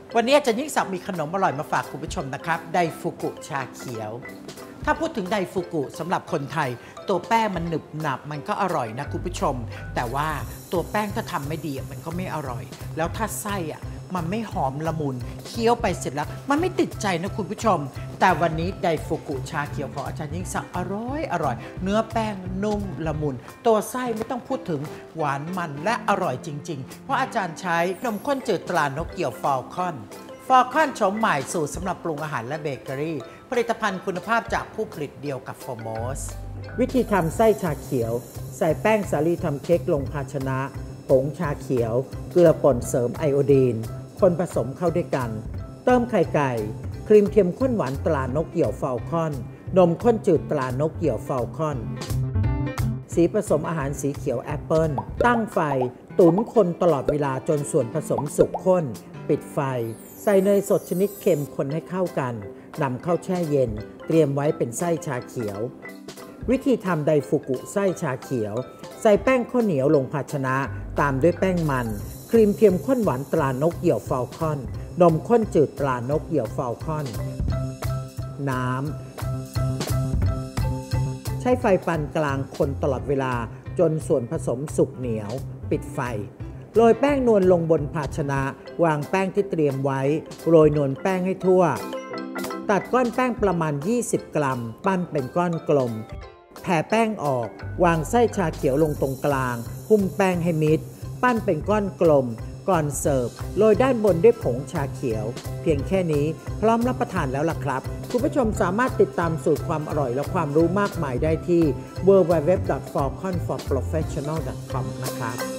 วันนี้อาจารย์ยิ่งศักดิ์มีขนมอร่อยมาฝากคุณผู้ชมนะครับไดฟุกุชาเขียวถ้าพูดถึงไดฟุกุสำหรับคนไทยตัวแป้งมันหนึบหนับมันก็อร่อยนะคุณผู้ชมแต่ว่าตัวแป้งถ้าทำไม่ดีมันก็ไม่อร่อยแล้วถ้าไส้มันไม่หอมละมุนเคี้ยวไปเสร็จแล้วมันไม่ติดใจนะคุณผู้ชมแต่วันนี้ไดฟุกุชาเขียวของอาจารย์ยิ่งศักดิ์อร่อยเนื้อแป้งนุ่มละมุนตัวไส้ไม่ต้องพูดถึงหวานมันและอร่อยจริงๆเพราะอาจารย์ใช้นมข้นจืดตรานกเกี่ยวฟอลคอนโฉมใหม่สูตรสำหรับปรุงอาหารและเบเกอรี่ผลิตภัณฑ์คุณภาพจากผู้ผลิตเดียวกับโฟร์โมสวิธีทำไส้ชาเขียวใส่แป้งสาลีทำเค้กลงภาชนะผงชาเขียวเกลือป่นเสริมไอโอดีนคนผสมเข้าด้วยกันเติมไข่ไก่ครีมเค็มข้นหวานตรานกเกี่ยวฟอลคอนนมข้นจืดตรานกเกี่ยวฟอลคอนสีผสมอาหารสีเขียวแอปเปิลตั้งไฟตุ๋นคนตลอดเวลาจนส่วนผสมสุกข้นปิดไฟใส่เนยสดชนิดเค็มคนให้เข้ากันนำเข้าแช่เย็นเตรียมไว้เป็นไส้ชาเขียววิธีทำไดฟุกุไส้ชาเขียวใส่แป้งข้าวเหนียวลงภาชนะตามด้วยแป้งมันครีมเทียมข้นหวานตรานกเหี่ยวฟอลคอนนมข้นจืดตรานกเหี่ยวฟอลคอนน้ำใช้ไฟปานกลางคนตลอดเวลาจนส่วนผสมสุกเหนียวปิดไฟโรยแป้งนวลลงบนภาชนะวางแป้งที่เตรียมไว้โรยนวลแป้งให้ทั่วตัดก้อนแป้งประมาณ20กรัมปั้นเป็นก้อนกลมแผ่แป้งออกวางไส้ชาเขียวลงตรงกลางหุ้มแป้งให้มิดปั้นเป็นก้อนกลมก่อนเสิร์ฟโรยด้านบนด้วยผงชาเขียวเพียงแค่นี้พร้อมรับประทานแล้วล่ะครับคุณผู้ชมสามารถติดตามสูตรความอร่อยและความรู้มากมายได้ที่ www.falconforprofessional.com นะครับ